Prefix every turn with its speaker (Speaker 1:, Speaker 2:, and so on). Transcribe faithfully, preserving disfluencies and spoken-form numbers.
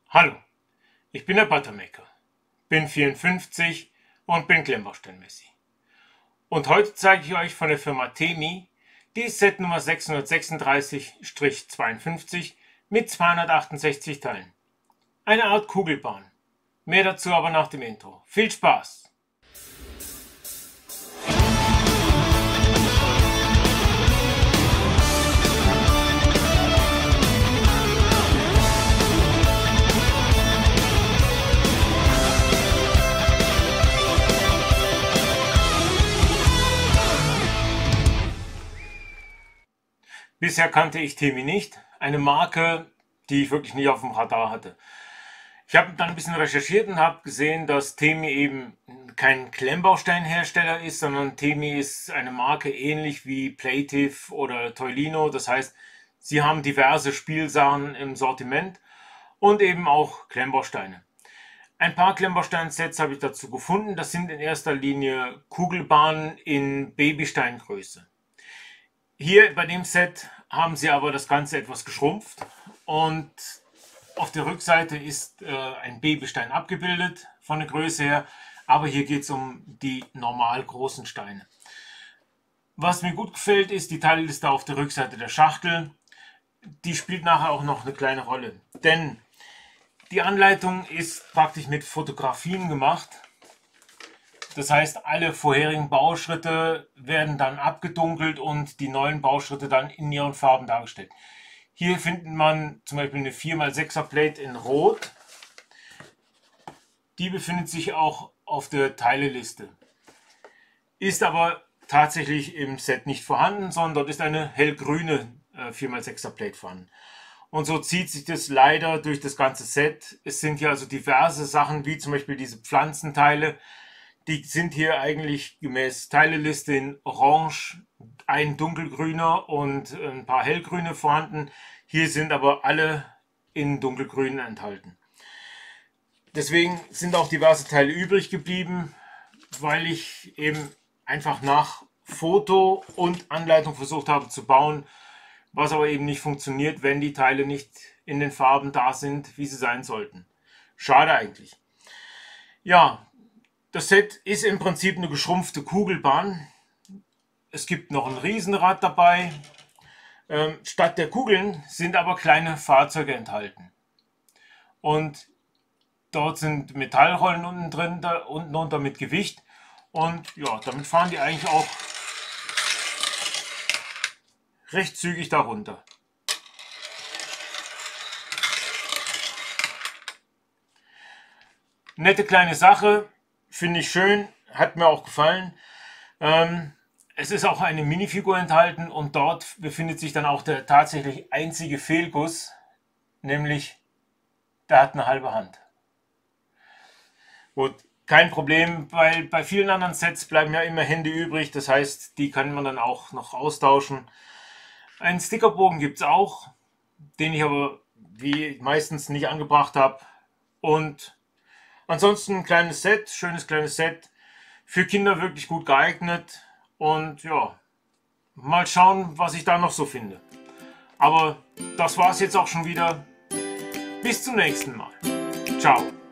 Speaker 1: Hallo, ich bin der Buttermaker, bin vierundfünfzig und bin Klemmbaustein-Messi. Und heute zeige ich euch von der Firma Temi die Set Nummer sechshundertsechsunddreißig zweiundfünfzig mit zweihundertachtundsechzig Teilen. Eine Art Kugelbahn. Mehr dazu aber nach dem Intro. Viel Spaß! Bisher kannte ich Temi nicht, eine Marke, die ich wirklich nicht auf dem Radar hatte. Ich habe dann ein bisschen recherchiert und habe gesehen, dass Temi eben kein Klemmbausteinhersteller ist, sondern Temi ist eine Marke ähnlich wie Playtiv oder Toilino. Das heißt, sie haben diverse Spielsachen im Sortiment und eben auch Klemmbausteine. Ein paar Klemmbaustein-Sets habe ich dazu gefunden. Das sind in erster Linie Kugelbahnen in Babysteingröße. Hier bei dem Set haben sie aber das Ganze etwas geschrumpft und auf der Rückseite ist äh, ein Babystein abgebildet von der Größe her, aber hier geht es um die normal großen Steine. Was mir gut gefällt, ist die Teilliste auf der Rückseite der Schachtel. Die spielt nachher auch noch eine kleine Rolle, denn die Anleitung ist praktisch mit Fotografien gemacht. Das heißt, alle vorherigen Bauschritte werden dann abgedunkelt und die neuen Bauschritte dann in ihren Farben dargestellt. Hier findet man zum Beispiel eine vier mal sechser Plate in Rot. Die befindet sich auch auf der Teileliste. Ist aber tatsächlich im Set nicht vorhanden, sondern dort ist eine hellgrüne vier mal sechser Plate vorhanden. Und so zieht sich das leider durch das ganze Set. Es sind hier also diverse Sachen, wie zum Beispiel diese Pflanzenteile. Die sind hier eigentlich gemäß Teileliste in Orange, ein dunkelgrüner und ein paar hellgrüne vorhanden. Hier sind aber alle in dunkelgrün enthalten. Deswegen sind auch diverse Teile übrig geblieben, weil ich eben einfach nach Foto und Anleitung versucht habe zu bauen, was aber eben nicht funktioniert, wenn die Teile nicht in den Farben da sind, wie sie sein sollten. Schade eigentlich. Ja. Das Set ist im Prinzip eine geschrumpfte Kugelbahn. Es gibt noch ein Riesenrad dabei. Ähm, statt der Kugeln sind aber kleine Fahrzeuge enthalten. Und dort sind Metallrollen unten drin, da, unten drunter mit Gewicht. Und ja, damit fahren die eigentlich auch recht zügig darunter. Nette kleine Sache. Finde ich schön, hat mir auch gefallen. Ähm, es ist auch eine Minifigur enthalten und dort befindet sich dann auch der tatsächlich einzige Fehlguss, nämlich der hat eine halbe Hand. Gut, kein Problem, weil bei vielen anderen Sets bleiben ja immer Hände übrig, das heißt, die kann man dann auch noch austauschen. Einen Stickerbogen gibt es auch, den ich aber wie meistens nicht angebracht habe. Und ansonsten ein kleines Set, schönes kleines Set, für Kinder wirklich gut geeignet und ja, mal schauen, was ich da noch so finde. Aber das war es jetzt auch schon wieder. Bis zum nächsten Mal. Ciao.